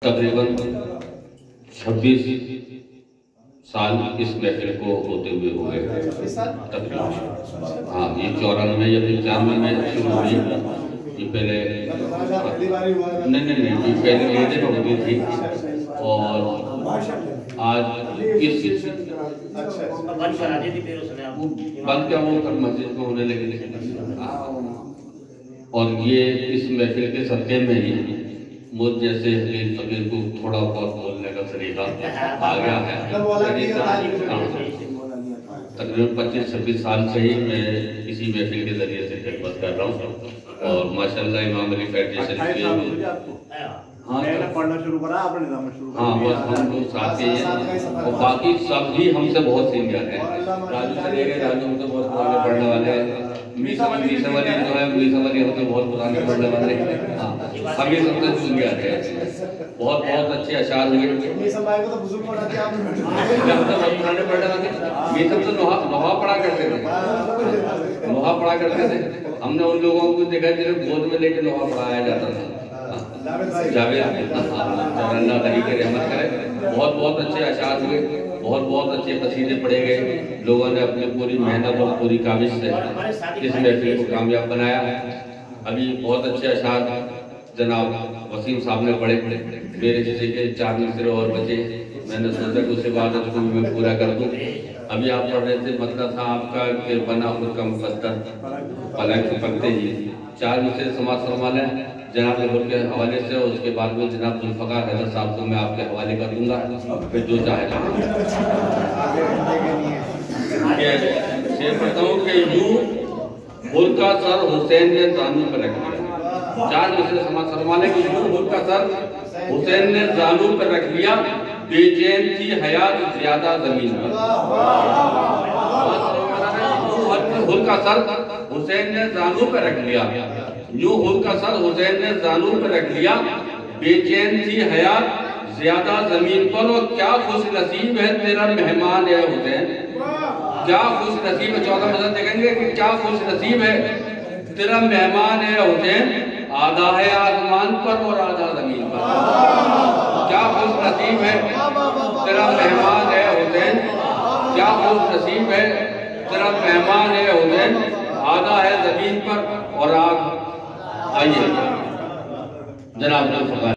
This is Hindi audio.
तकरीबन 26 साल इस महफिल को होते हुए हो गए तकरीबन। हाँ, ये 94 या 95 में शुरू हुई। ये पहले नहीं, ये पहले लेटे में होती थी और आज इस बंद क्या वो कर मस्जिद में होने लगे। और ये इस महफिल के सत्य में ही मुझ जैसे हलील फकीर को थोड़ा बहुत बोलने का तरीका आ गया है। तकरीबन 25-26 साल से ही मैं इसी महफिल के जरिए से खिदमत कर रहा हूँ और माशाल्लाह इमाम अली फेडरेशन के पढ़ना शुरू करा आपने, हाँ बस हम लोग साथ ही हैं और बाकी सब भी हमसे बहुत सीनियर हैं। राजू चले गए, राजू हमसे बहुत पुराने पढ़ने वाले हैं। मीसावली जो है, मीसावली हमसे बहुत पुराने पढ़ने वाले हैं। हाँ, अभी सबसे जूनियर है। बहुत बहुत अच्छे अशार हुए। पुराने पढ़ने वाले ये सब तो लोहा पढ़ा करते थे, लोहा पढ़ा करते थे। हमने उन लोगों को देखा जिन्हें गोद में लेके लोहा पढ़ाया जाता था। जावेद अल्लाह करी के रहमत करे। बहुत बहुत अच्छे अशार हुए, बहुत बहुत अच्छे कसीदे पढ़े गए। लोगों ने अपनी पूरी मेहनत और पूरी काबिज से इस महफिल को कामयाब बनाया। अभी बहुत अच्छे अशार जनाब वसीम साहब ने पढ़े। मेरे जैसे के 4 मिसरे और बचे। मैंने सोचा कि उसके बाद उसको मैं पूरा कर दूं। अभी आप पढ़ रहे थे, मतलब था आपका कि बना खुद का मुकद्दर पलंग से पकते ही 4 मिसरे समाज फरमाने जनाब के हवाले से। उसके बाद में जनाब जुल्फ़कार हैदर साहब को मैं आपके हवाले कर दूंगा, फिर जो चाहेगा। ये बताऊँ कि यूं का सर हुसैन ने जानू पर रख लिया। 4 मिसरे समाज फरमाने की यूं का सर हुसैन ने जानू पर रख लिया, बेचैन थी हयात ज्यादा जमीन पर। का सर हुसैन ने जानू पर रख लिया, यूं का सर हुसैन ने जानू पर रख लिया, बेचैन थी हयात ज्यादा जमीन पर। और क्या खुश नसीब है तेरा मेहमान है हुसैन, क्या खुश नसीब है। 14 मज़ा देखेंगे कि क्या खुश नसीब है तेरा मेहमान है हुसैन, आधा है आसमान पर और आधा जमीन पर। क्या खुश नसीब है तेरा मेहमान है हुसैन, क्या खुश नसीब है तेरा मेहमान है हुसैन, आधा है जमीन पर और आग। आइए जनाब।